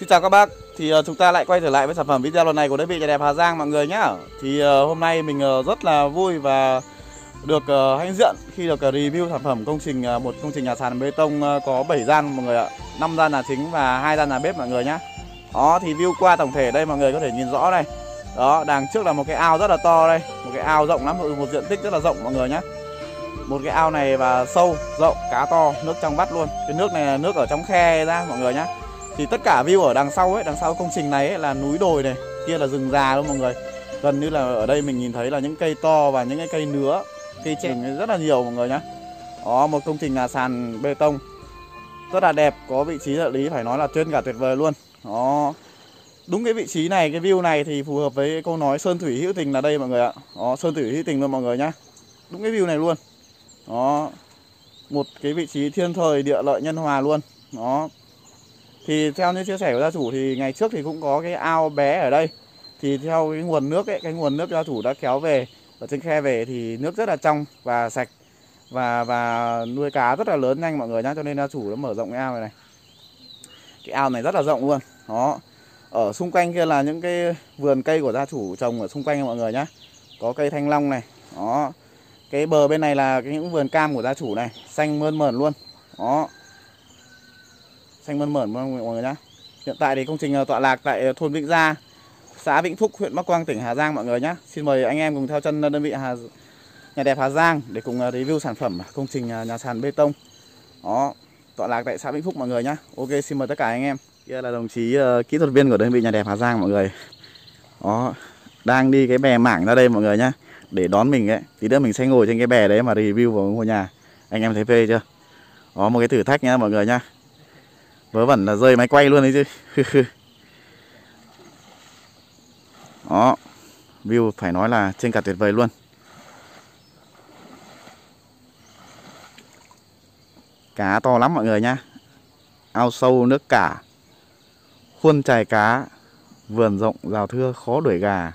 Xin chào các bác, thì chúng ta lại quay trở lại với sản phẩm video lần này của đơn vị Nhà Đẹp Hà Giang mọi người nhé. Thì hôm nay mình rất là vui và được hãnh diện khi được review sản phẩm một công trình nhà sàn bê tông có 7 gian mọi người ạ, 5 gian nhà chính và 2 gian nhà bếp mọi người nhé. Đó thì view qua tổng thể đây mọi người có thể nhìn rõ đây. Đó, đằng trước là một cái ao rất là to đây, một cái ao rộng lắm, một diện tích rất là rộng mọi người nhé. Một cái ao này và sâu, rộng, cá to, nước trong vắt luôn. Cái nước này là nước ở trong khe ra mọi người nhé. Thì tất cả view ở đằng sau ấy, đằng sau công trình này ấy, là núi đồi này, kia là rừng già luôn mọi người. Gần như là ở đây mình nhìn thấy là những cây to và những cái cây nứa, cây trẻ rất là nhiều mọi người nhé. Đó, một công trình nhà sàn bê tông rất là đẹp, có vị trí địa lý phải nói là tuyệt cả tuyệt vời luôn. Đó, đúng cái vị trí này, cái view này thì phù hợp với câu nói sơn thủy hữu tình là đây mọi người ạ. Đó, sơn thủy hữu tình luôn mọi người nhé. Đúng cái view này luôn. Đó, một cái vị trí thiên thời địa lợi nhân hòa luôn. Đó, thì theo như chia sẻ của gia chủ thì ngày trước thì cũng có cái ao bé ở đây. Thì theo cái nguồn nước ấy, cái nguồn nước gia chủ đã kéo về ở trên khe về thì nước rất là trong và sạch, và nuôi cá rất là lớn nhanh mọi người nhá, cho nên gia chủ đã mở rộng cái ao này. Cái ao này rất là rộng luôn. Đó, ở xung quanh kia là những cái vườn cây của gia chủ trồng ở xung quanh mọi người nhá. Có cây thanh long này. Đó, cái bờ bên này là những vườn cam của gia chủ này, xanh mơn mởn luôn. Đó, xanh mơn mởn mọi người nhá. Hiện tại thì công trình tọa lạc tại thôn Vĩnh Gia, xã Vĩnh Phúc, huyện Bắc Quang, tỉnh Hà Giang mọi người nhé. Xin mời anh em cùng theo chân đơn vị Nhà Đẹp Hà Giang để cùng review sản phẩm công trình nhà sàn bê tông. Đó, tọa lạc tại xã Vĩnh Phúc mọi người nhé. Ok, xin mời tất cả anh em. Kia là đồng chí kỹ thuật viên của đơn vị Nhà Đẹp Hà Giang mọi người. Đó, đang đi cái bè mảng ra đây mọi người nhé, để đón mình ấy. Tí nữa mình sẽ ngồi trên cái bè đấy mà review vào ngôi nhà. Anh em thấy phê chưa? Đó, một cái thử thách nhá mọi người nhá. Vớ vẩn là rơi máy quay luôn đấy chứ. Đó, view phải nói là trên cả tuyệt vời luôn. Cá to lắm mọi người nhá. Ao sâu nước cả, khuôn chài cá, vườn rộng rào thưa khó đuổi gà.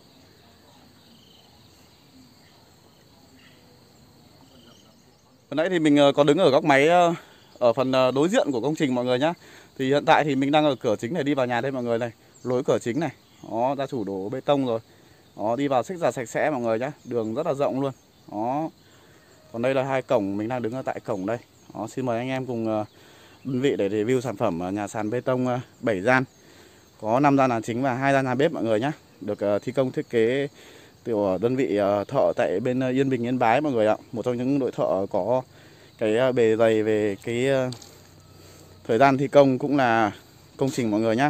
Vừa nãy thì mình có đứng ở góc máy ở phần đối diện của công trình mọi người nhá. Thì hiện tại thì mình đang ở cửa chính để đi vào nhà đây mọi người này, lối cửa chính này. Đó, gia chủ đổ bê tông rồi. Đó, đi vào xích ra sạch sẽ mọi người nhá, đường rất là rộng luôn. Đó, còn đây là hai cổng, mình đang đứng ở tại cổng đây. Đó, xin mời anh em cùng đơn vị để review sản phẩm nhà sàn bê tông 7 gian, có 5 gian nhà chính và 2 gian nhà bếp mọi người nhá. Được thi công thiết kế từ đơn vị thợ tại bên Yên Bình, Yên Bái mọi người ạ. Một trong những đội thợ có cái bề dày về cái thời gian thi công cũng là công trình mọi người nhá.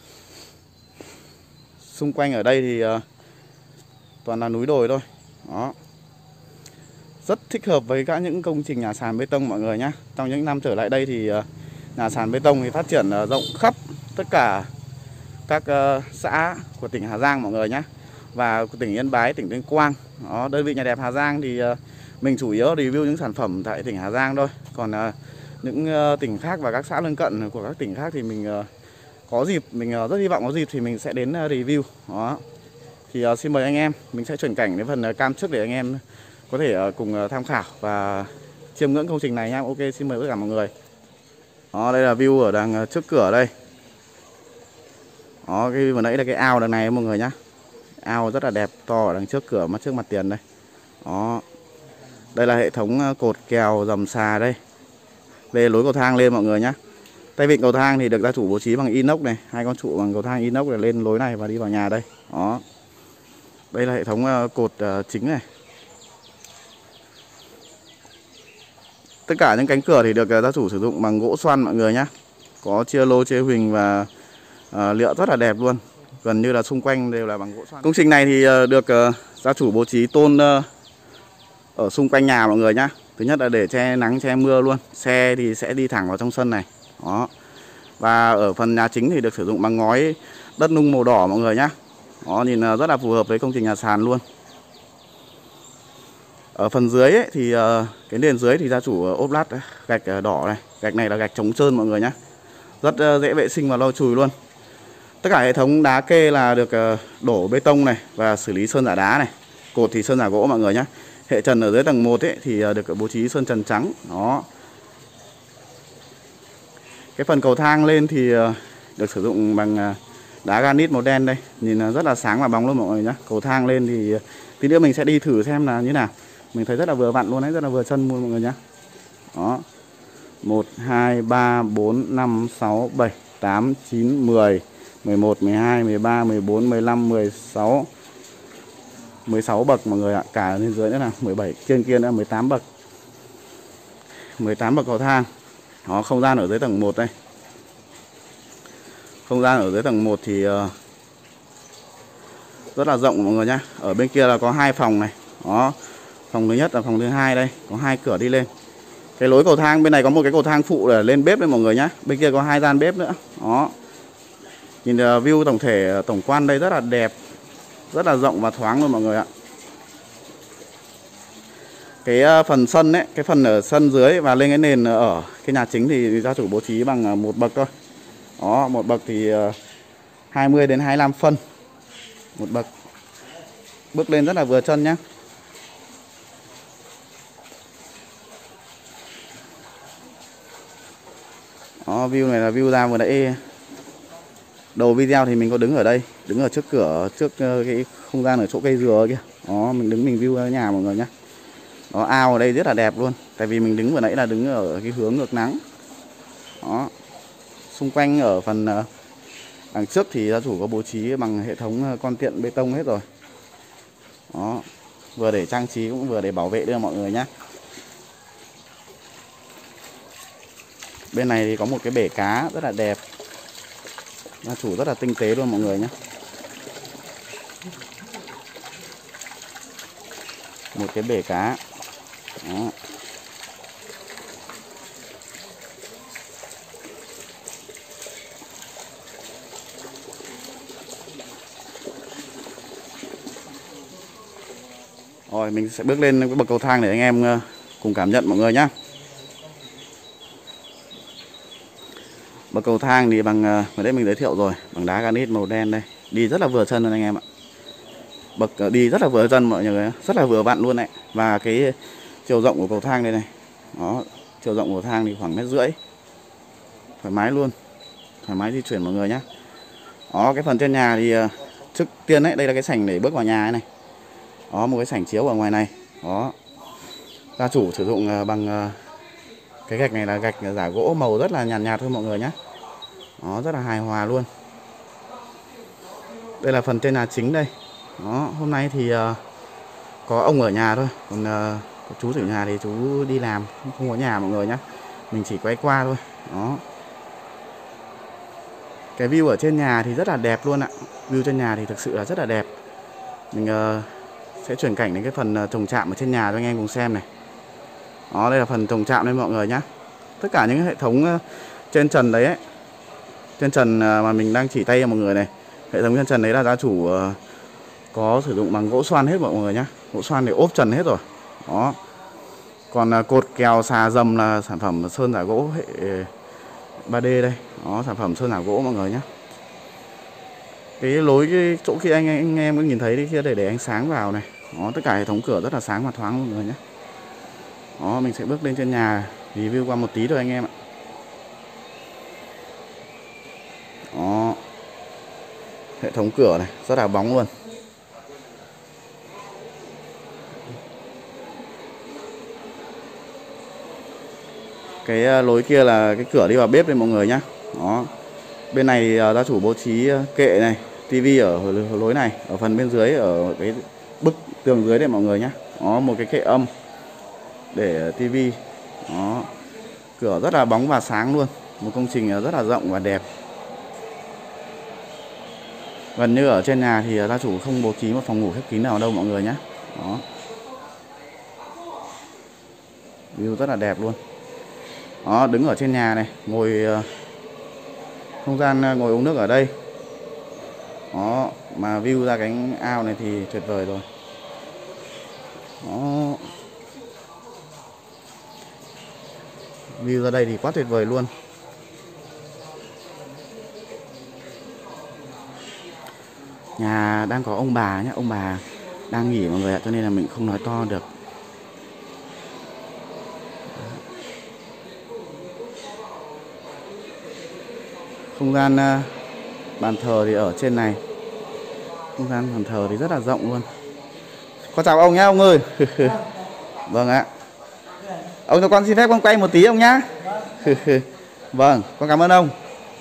Xung quanh ở đây thì toàn là núi đồi thôi. Đó, rất thích hợp với các những công trình nhà sàn bê tông mọi người nhé. Trong những năm trở lại đây thì nhà sàn bê tông thì phát triển rộng khắp tất cả các xã của tỉnh Hà Giang mọi người nhé, và của tỉnh Yên Bái, tỉnh Tuyên Quang. Đó, đơn vị Nhà Đẹp Hà Giang thì mình chủ yếu review những sản phẩm tại tỉnh Hà Giang thôi. Còn những tỉnh khác và các xã lân cận của các tỉnh khác thì mình có dịp, mình rất hy vọng có dịp thì mình sẽ đến review. Đó, thì xin mời anh em, mình sẽ chuyển cảnh đến phần cam trước để anh em có thể cùng tham khảo và chiêm ngưỡng công trình này nha. Ok, xin mời tất cả mọi người. Đó, đây là view ở đằng trước cửa đây. Đó, cái vừa nãy là cái ao đằng này mọi người nhá. Ao rất là đẹp, to ở đằng trước cửa, trước mặt tiền đây. Đó, đây là hệ thống cột kèo dầm xà đây. Về lối cầu thang lên mọi người nhá. Tay vịn cầu thang thì được gia chủ bố trí bằng inox này, hai con trụ bằng cầu thang inox để lên lối này và đi vào nhà đây. Đó, đây là hệ thống cột chính này. Tất cả những cánh cửa thì được gia chủ sử dụng bằng gỗ xoăn mọi người nhé. Có chia lô chia huỳnh và liệu rất là đẹp luôn. Gần như là xung quanh đều là bằng gỗ xoăn. Công trình này thì được gia chủ bố trí tôn ở xung quanh nhà mọi người nhé. Thứ nhất là để che nắng che mưa luôn. Xe thì sẽ đi thẳng vào trong sân này. Đó. Và ở phần nhà chính thì được sử dụng bằng ngói đất nung màu đỏ mọi người nhé. Đó, nhìn rất là phù hợp với công trình nhà sàn luôn. Ở phần dưới ấy, thì cái nền dưới thì gia chủ ốp lát gạch đỏ này. Gạch này là gạch chống trơn mọi người nhé. Rất dễ vệ sinh và lau chùi luôn. Tất cả hệ thống đá kê là được đổ bê tông này và xử lý sơn giả đá này. Cột thì sơn giả gỗ mọi người nhé. Hệ trần ở dưới tầng 1 ấy, thì được bố trí sơn trần trắng. Đó. Cái phần cầu thang lên thì được sử dụng bằng đá granite màu đen đây, nhìn rất là sáng và bóng luôn mọi người nhé. Cầu thang lên thì tí nữa mình sẽ đi thử xem là như nào. Mình thấy rất là vừa vặn luôn đấy, rất là vừa chân luôn mọi người nhé. Đó, 1, 2, 3, 4, 5, 6, 7, 8, 9, 10, 11, 12, 13, 14, 15, 16, 16 bậc mọi người ạ. Cả lên dưới nữa là 17, trên kia nữa 18 bậc. 18 bậc cầu thang. Đó, không gian ở dưới tầng 1 đây. Không gian ở dưới tầng 1 thì rất là rộng mọi người nhé. Ở bên kia là có 2 phòng này. Đó, phòng thứ nhất và phòng thứ hai đây, có 2 cửa đi lên. Cái lối cầu thang bên này có một cái cầu thang phụ để lên bếp đây mọi người nhé. Bên kia có 2 gian bếp nữa. Đó. Nhìn view tổng thể, tổng quan đây rất là đẹp, rất là rộng và thoáng luôn mọi người ạ. Cái phần sân ấy, cái phần ở sân dưới và lên cái nền ở cái nhà chính thì gia chủ bố trí bằng 1 bậc thôi. Đó, 1 bậc thì 20 đến 25 phân. 1 bậc. Bước lên rất là vừa chân nhá. Đó, view này là view ra vừa nãy đầu video thì mình có đứng ở đây, đứng ở trước cửa, trước cái không gian ở chỗ cây dừa kia. Đó, mình đứng mình view nhà mọi người nhá. Đó, ao ở đây rất là đẹp luôn. Tại vì mình đứng vừa nãy là đứng ở cái hướng ngược nắng. Đó. Xung quanh ở phần đằng trước thì gia chủ có bố trí bằng hệ thống con tiện bê tông hết rồi. Đó. Vừa để trang trí cũng vừa để bảo vệ đưa mọi người nhé. Bên này thì có một cái bể cá rất là đẹp. Gia chủ rất là tinh tế luôn mọi người nhé. Một cái bể cá. Đó. Rồi mình sẽ bước lên cái bậc cầu thang để anh em cùng cảm nhận mọi người nhé. Bậc cầu thang thì bằng vừa nãy mình giới thiệu rồi, bằng đá granite màu đen đây. Đi rất là vừa chân luôn anh em ạ. Bậc đi rất là vừa chân mọi người, rất là vừa vặn luôn đấy. Và cái chiều rộng của cầu thang đây này. Đó, chiều rộng của cầu thang thì khoảng 1,5 mét. Thoải mái luôn. Thoải mái di chuyển mọi người nhé. Đó, cái phần trên nhà thì trước tiên đấy, đây là cái sảnh để bước vào nhà này. Đó, một cái sảnh chiếu ở ngoài này. Đó. Gia chủ sử dụng bằng cái gạch này là gạch giả gỗ màu rất là nhàn nhạt thôi mọi người nhé. Đó, rất là hài hòa luôn. Đây là phần trên nhà chính đây. Đó, hôm nay thì có ông ở nhà thôi. Còn chú chủ nhà thì chú đi làm, không có nhà mọi người nhé. Mình chỉ quay qua thôi. Đó. Cái view ở trên nhà thì rất là đẹp luôn ạ. View trên nhà thì thực sự là rất là đẹp. Mình sẽ chuyển cảnh đến cái phần trồng trạm ở trên nhà cho anh em cùng xem này. Đó, đây là phần trồng trạm đây mọi người nhé. Tất cả những hệ thống trên trần đấy ấy. Trên trần mà mình đang chỉ tay cho mọi người này. Hệ thống trên trần đấy là gia chủ có sử dụng bằng gỗ xoan hết mọi người nhé. Gỗ xoan để ốp trần hết rồi. Đó. Còn cột kèo xà dầm là sản phẩm sơn giả gỗ hệ 3D đây. Đó, sản phẩm sơn giả gỗ mọi người nhé. Cái lối cái chỗ kia anh em có nhìn thấy đi kia để ánh sáng vào này. Đó, tất cả hệ thống cửa rất là sáng và thoáng mọi người nhé. Đó, mình sẽ bước lên trên nhà review qua một tí thôi anh em ạ. Đó. Hệ thống cửa này rất là bóng luôn. Cái lối kia là cái cửa đi vào bếp đây mọi người nhé. Đó. Bên này gia chủ bố trí kệ này, tivi ở lối này, ở phần bên dưới ở cái bức tường dưới đây mọi người nhé. Đó, một cái kệ âm để tivi. Đó. Cửa rất là bóng và sáng luôn. Một công trình rất là rộng và đẹp. Gần như ở trên nhà thì gia chủ không bố trí một phòng ngủ khép kín nào đâu mọi người nhé. Đó. View rất là đẹp luôn. Đó, đứng ở trên nhà này, ngồi không gian ngồi uống nước ở đây. Đó, mà view ra cánh ao này thì tuyệt vời rồi. Đó. View ra đây thì quá tuyệt vời luôn. Nhà đang có ông bà nhé, ông bà đang nghỉ mọi người ạ, cho nên là mình không nói to được. Không gian bàn thờ thì ở trên này. Không gian bàn thờ thì rất là rộng luôn. Con chào ông nhá ông ơi. Vâng ạ. Ông cho con xin phép con quay một tí ông nhá. Vâng, con cảm ơn ông.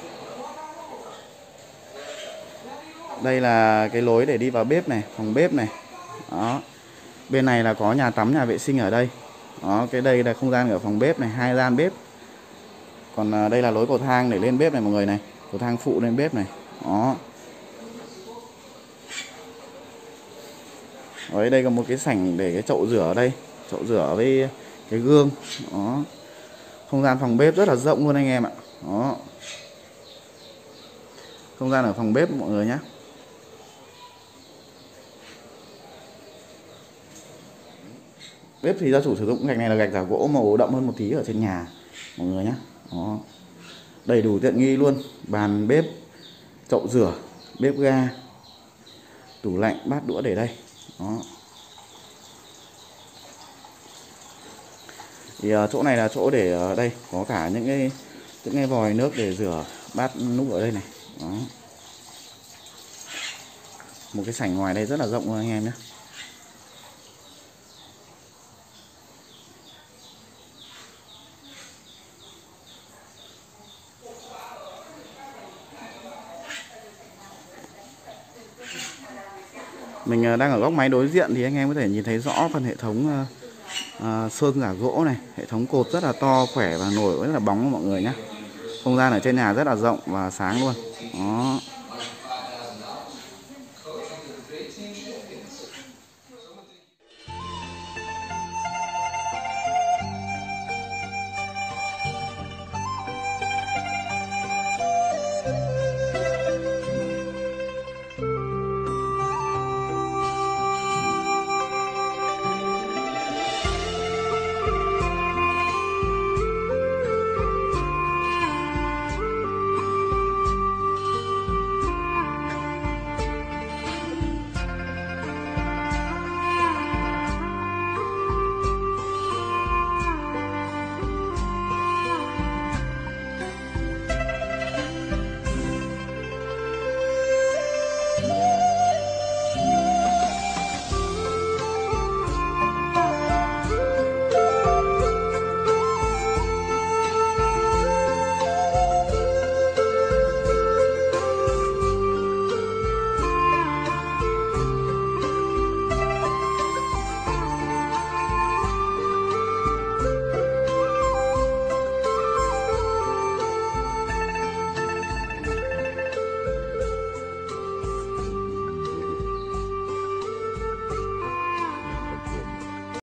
Đây là cái lối để đi vào bếp này, phòng bếp này. Đó. Bên này là có nhà tắm, nhà vệ sinh ở đây. Đó, cái đây là không gian ở phòng bếp này, 2 gian bếp. Còn đây là lối cầu thang để lên bếp này mọi người này, cầu thang phụ lên bếp này. Đó. Ở đây có một cái sảnh để cái chậu rửa ở đây, chậu rửa với cái gương. Đó. Không gian phòng bếp rất là rộng luôn anh em ạ. Đó. Không gian ở phòng bếp mọi người nhé. Bếp thì gia chủ sử dụng gạch này là gạch giả gỗ màu đậm hơn một tí ở trên nhà mọi người nhé. Đó. Đầy đủ tiện nghi luôn, bàn bếp, chậu rửa, bếp ga, tủ lạnh, bát đũa để đây. Đó. Thì chỗ này là chỗ để ở đây có cả những cái vòi nước để rửa bát núc ở đây này. Đó. Một cái sảnh ngoài đây rất là rộng luôn anh em nhé. Mình đang ở góc máy đối diện thì anh em có thể nhìn thấy rõ phần hệ thống sơn giả gỗ này, hệ thống cột rất là to, khỏe và nổi rất là bóng mọi người nhé. Không gian ở trên nhà rất là rộng và sáng luôn. Đó.